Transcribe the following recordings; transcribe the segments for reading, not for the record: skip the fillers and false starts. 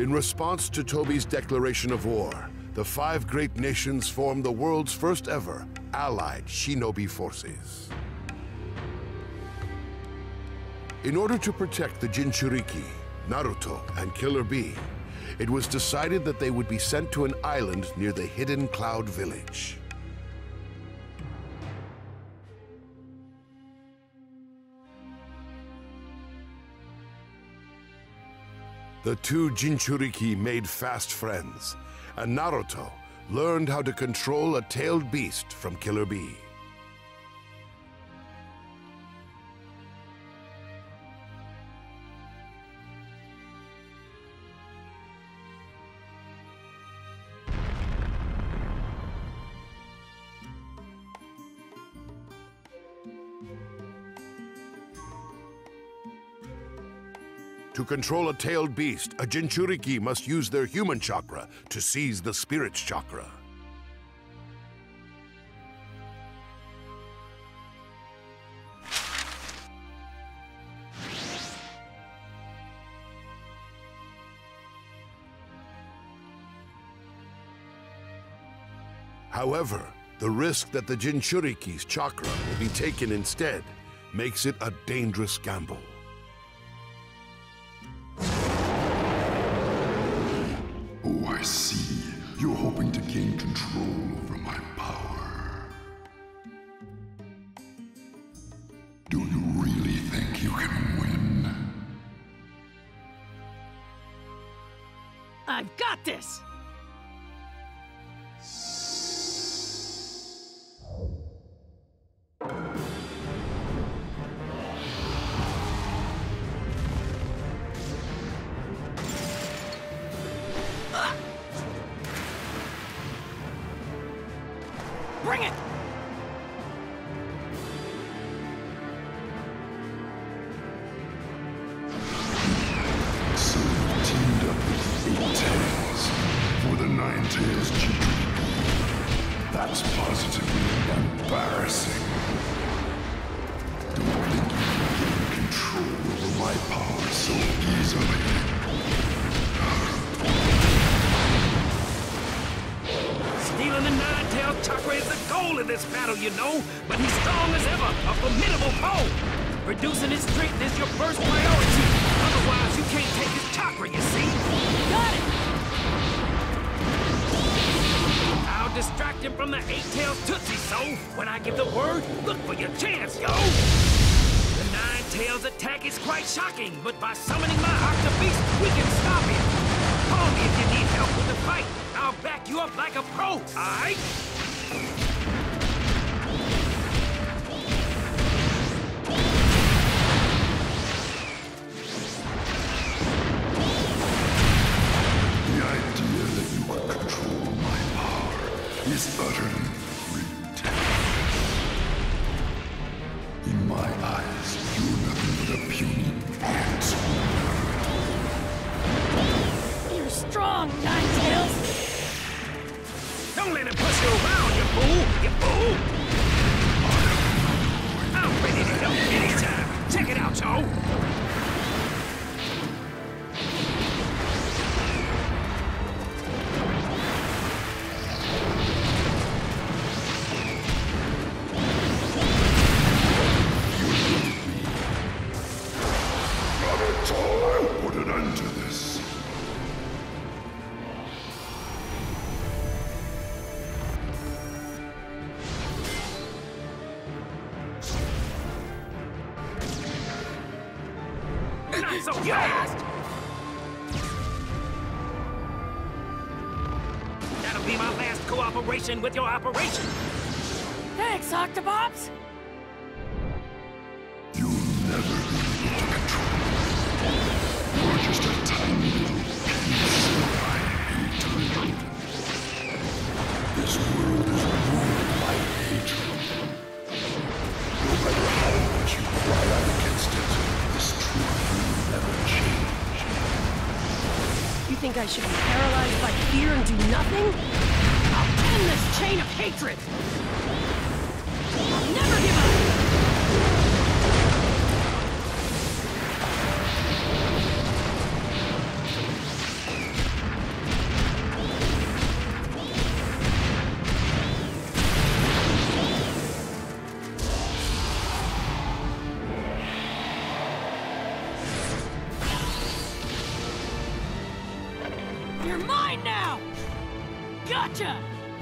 In response to Toby's declaration of war, the 5 great nations formed the world's first ever allied shinobi forces. In order to protect the Jinchuriki, Naruto, and Killer Bee, it was decided that they would be sent to an island near the Hidden Cloud Village. The 2 Jinchuriki made fast friends, and Naruto learned how to control a tailed beast from Killer Bee. To control a tailed beast, a Jinchuriki must use their human chakra to seize the spirit's chakra. However, the risk that the Jinchuriki's chakra will be taken instead makes it a dangerous gamble. Oh, I see. You're hoping to gain control over my power. Do you really think you can win? I've got this! Bring it! So you've teamed up with 8 tails for the 9 tails Jinchuriki. That's positively embarrassing. Don't think you can gain control over my power so easily. Stealing the 9-tailed chakra is the goal of this battle, you know. But he's strong as ever, a formidable foe. Reducing his strength is your first priority. Otherwise, you can't take his chakra, you see. Got it! I'll distract him from the 8-tailed Tootsie, so when I give the word, look for your chance, yo. The 9-tailed attack is quite shocking, but by summoning my Octobeast, we can stop him. Call me if you need help with the fight. I'll back you up like a pro, alright? The idea that you could control my power is utterly ridiculous. In my eyes, you're nothing but a puny ant. You're strong, Nine-Tails! Don't let him push you around, you fool! You fool! I'm ready to help anytime. Check it out, y'all. Not at all. I'll put an end to this. Not so fast! That'll be my last cooperation with your operation. Thanks, Octopops! You'll never be able to control me. You're just a tiny little piece of my hatred. This world is ruled by hatred. No matter how much you cry out against it, this truth will never change. You think I should be paralyzed by fear and do nothing? I'll end this chain of hatred! I'll never give up! You're mine now! Gotcha!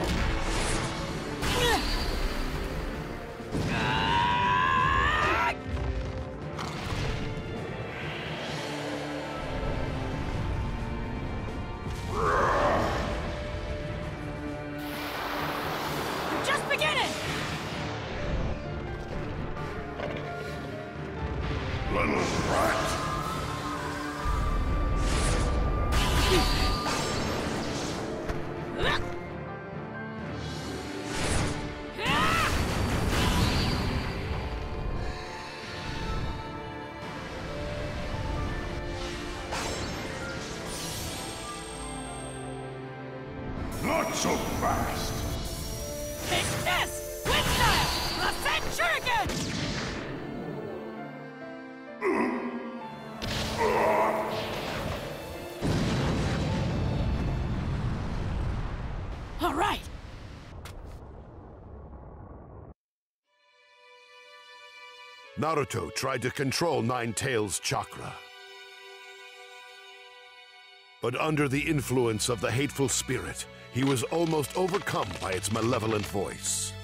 We're just beginning! Little brat! Not so fast! It's this! Wind style! Ascent Shuriken! All right! Naruto tried to control Nine-Tails' chakra. But under the influence of the hateful spirit, he was almost overcome by its malevolent voice.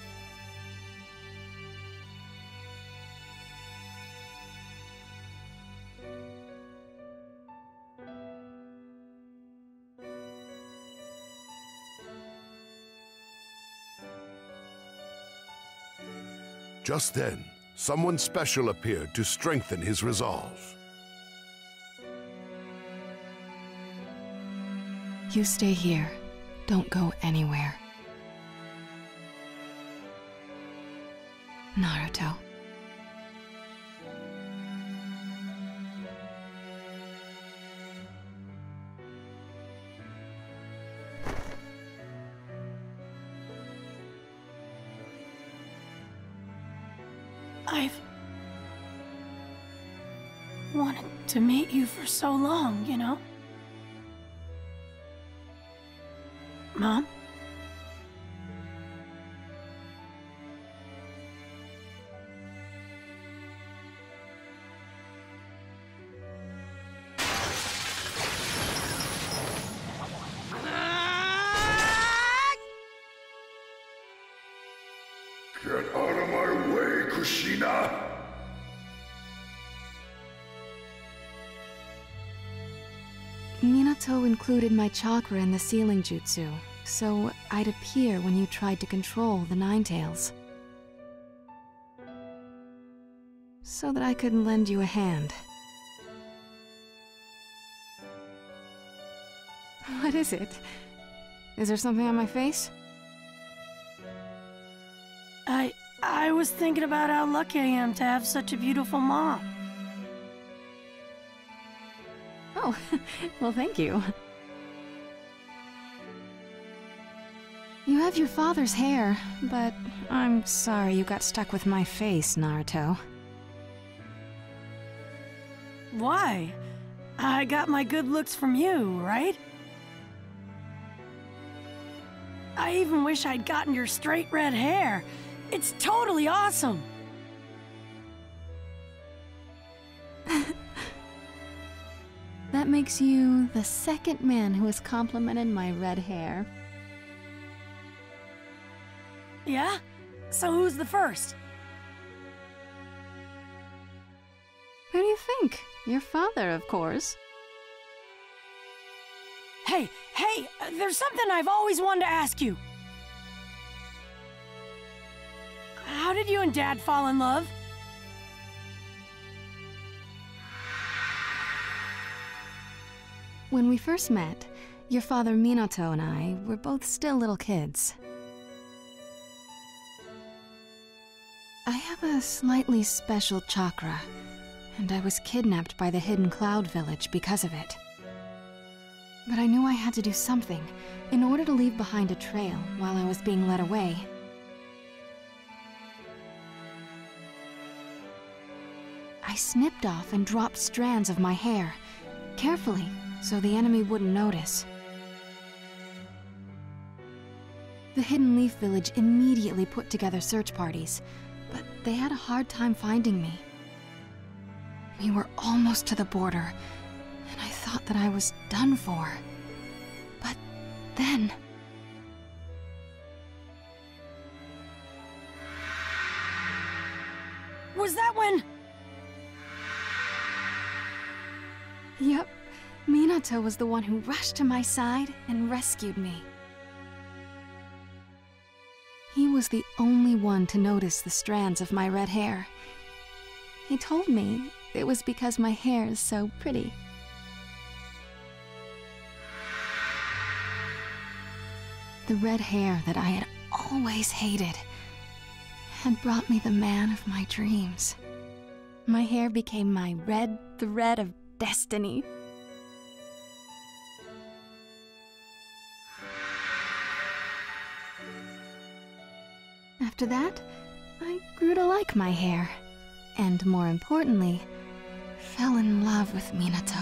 Just then, someone special appeared to strengthen his resolve. You stay here. Don't go anywhere. Naruto. I've wanted to meet you for so long, you know? Mom? Get out of my way, Kushina! Minato included my chakra in the sealing jutsu, so I'd appear when you tried to control the Nine-Tails. So that I could lend you a hand. What is it? Is there something on my face? I was thinking about how lucky I am to have such a beautiful mom. Oh, well, thank you. You have your father's hair, but I'm sorry you got stuck with my face, Naruto. Why? I got my good looks from you, right? I even wish I'd gotten your straight red hair. It's totally awesome! That makes you the second man who has complimented my red hair. Yeah? So who's the first? Who do you think? Your father, of course. Hey, there's something I've always wanted to ask you. How did you and Dad fall in love? When we first met, your father Minato and I were both still little kids. I have a slightly special chakra, and I was kidnapped by the Hidden Cloud Village because of it. But I knew I had to do something in order to leave behind a trail while I was being led away. I snipped off and dropped strands of my hair, carefully, so the enemy wouldn't notice. The Hidden Leaf Village immediately put together search parties, but they had a hard time finding me. We were almost to the border, and I thought that I was done for. then... Was that when... Yep, Minato was the one who rushed to my side and rescued me. He was the only one to notice the strands of my red hair. He told me it was because my hair is so pretty. The red hair that I had always hated had brought me the man of my dreams. My hair became my red thread of destiny. After that, I grew to like my hair, and more importantly, fell in love with Minato.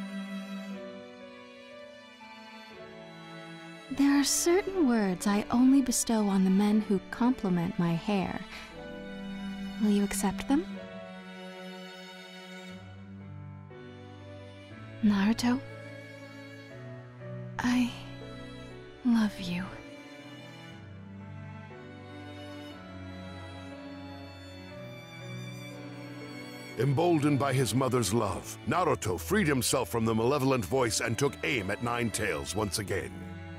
There are certain words I only bestow on the men who compliment my hair. Will you accept them? Naruto, I love you. Emboldened by his mother's love, Naruto freed himself from the malevolent voice and took aim at Nine Tails once again.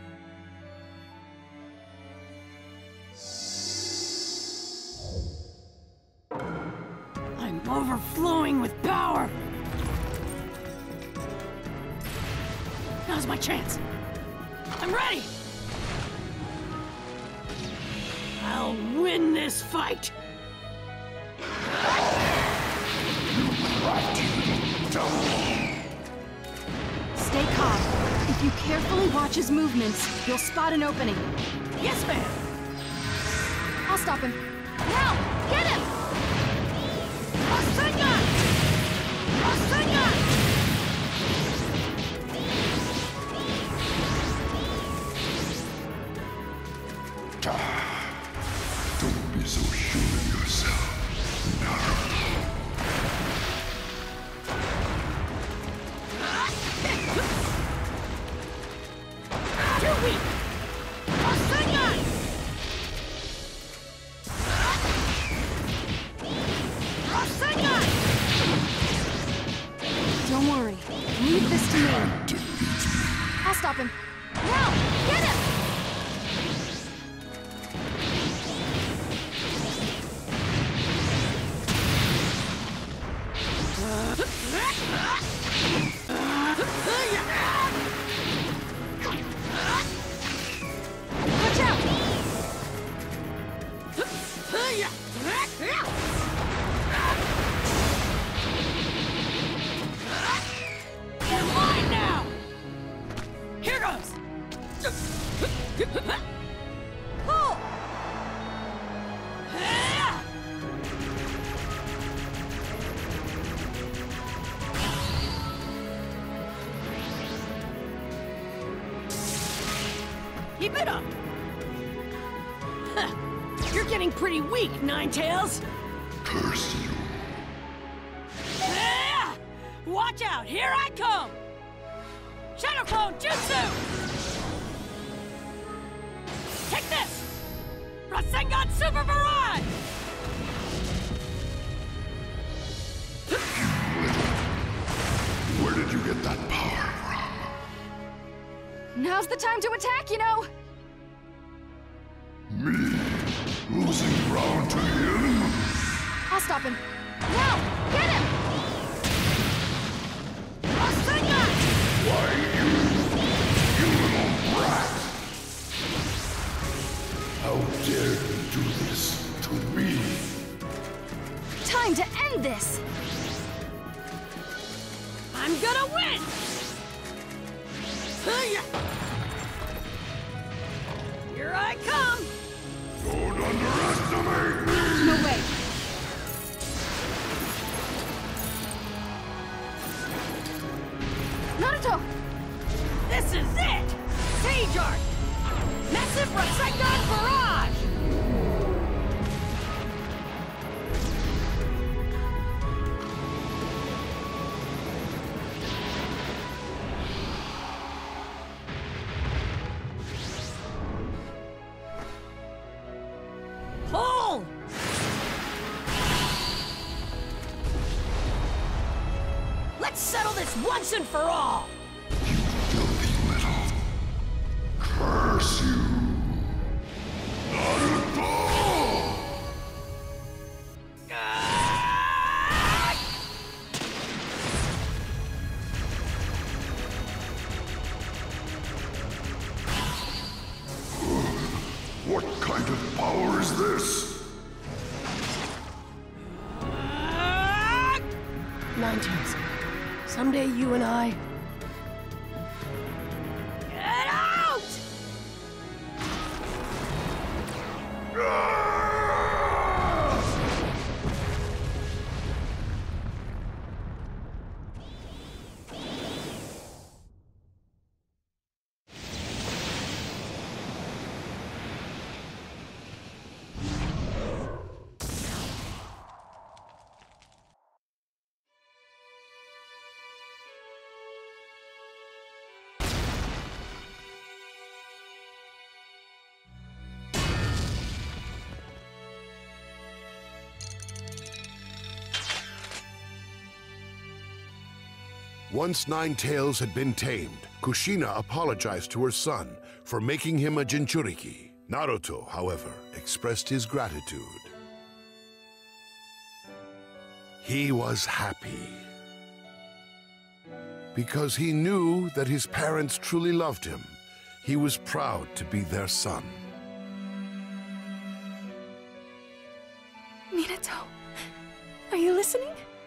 I'm overflowing with power! Now's my chance! I'm ready! I'll win this fight! Stay calm. If you carefully watch his movements, you'll spot an opening. Yes, ma'am! I'll stop him. Now! Get him! Rasengan! Rasengan! Don't be so sure of yourself, Naruto. Too weak! Rasengan! Rasengan! Don't worry. Leave this to me. I'll stop him. Now! Get him! Watch out! You're mine now! Here goes! Pull! Keep it up! Huh. You're getting pretty weak, Nine Tails! Curse you. Watch out! Here I come! Shadow Clone Jutsu! Take this! Rasengan Super Barrage! Where did you get that power Now's the time to attack, you know! from? Me? Losing ground to him? I'll stop him. Now! Get him! Rasengan! Why you little brat? How dare you do this to me? Time to end this! I'm gonna win! Here I come! Don't underestimate me! No way! Naruto! This is it! Siege Arc! Massive Rasengan Barrage! this once and for all! You filthy little... Curse you! Naruto! What kind of power is this? Nine-Tails, someday you and I... Get out! Once Nine-Tails had been tamed, Kushina apologized to her son for making him a Jinchuriki. Naruto, however, expressed his gratitude. He was happy because he knew that his parents truly loved him. He was proud to be their son. Minato, are you listening?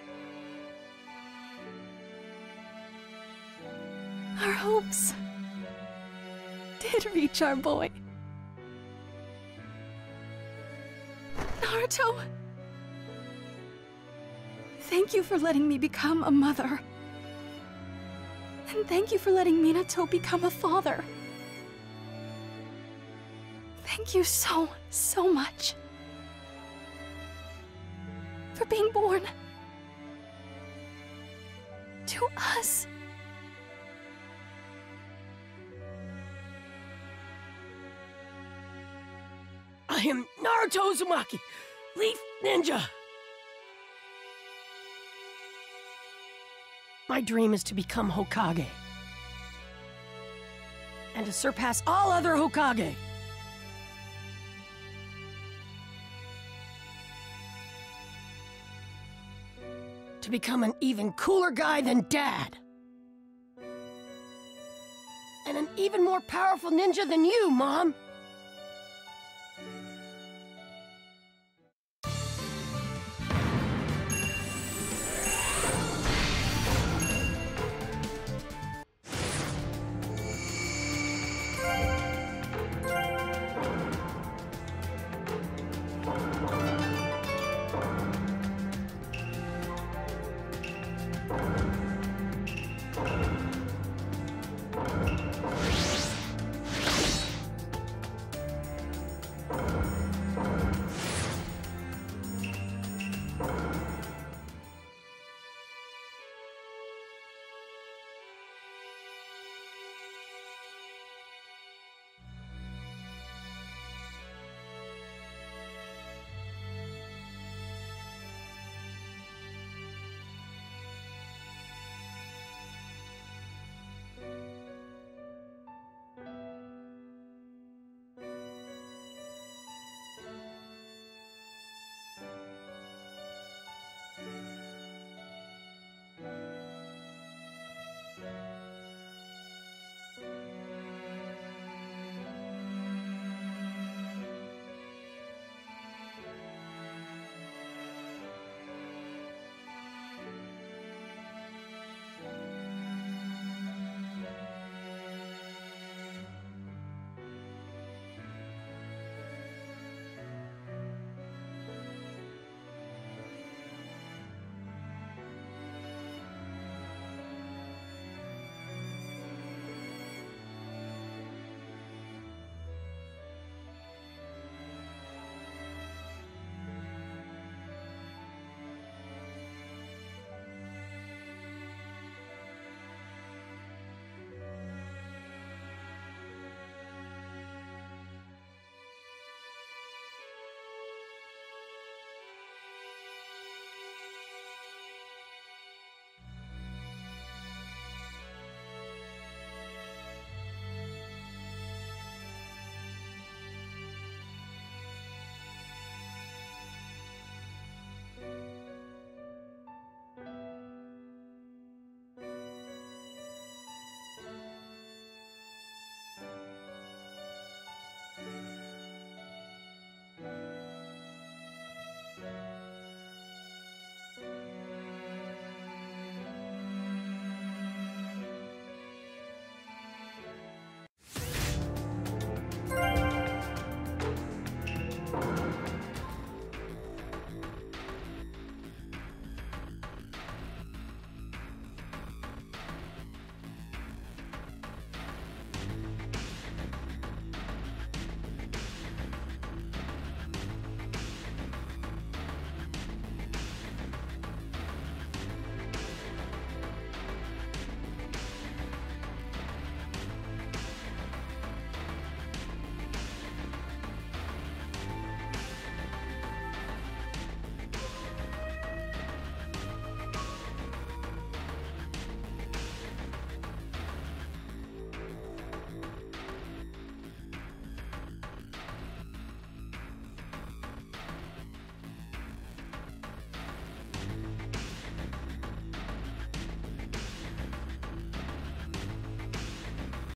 Our hopes did reach our boy. Naruto, thank you for letting me become a mother. And thank you for letting Minato become a father. Thank you so, so much for being born to us. I am Naruto Uzumaki, Leaf Ninja. My dream is to become Hokage. And to surpass all other Hokage. To become an even cooler guy than Dad. And an even more powerful ninja than you, Mom.